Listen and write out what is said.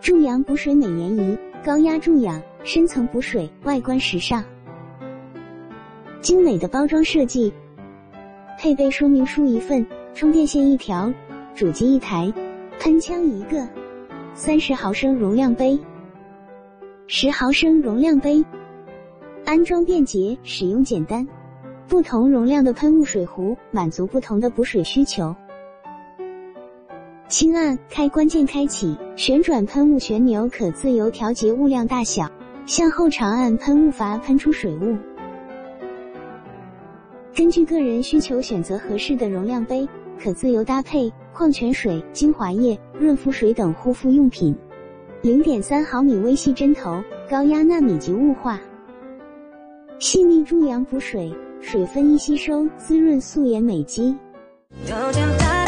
助阳补水美颜仪，高压助氧，深层补水，外观时尚。精美的包装设计，配备说明书1份，充电线1条，主机1台，喷枪1个，30毫升容量杯，10毫升容量杯。安装便捷，使用简单。不同容量的喷雾水壶，满足不同的补水需求。轻按开关键开启，旋转喷雾旋钮可自由调节雾量大小，向后长按喷雾阀喷出水雾。根据个人需求选择合适的容量杯，可自由搭配矿泉水、精华液、润肤水等护肤用品。0.3毫米微细针头，高压纳米级雾化，细密助阳补水，水分易吸收，滋润素颜美肌。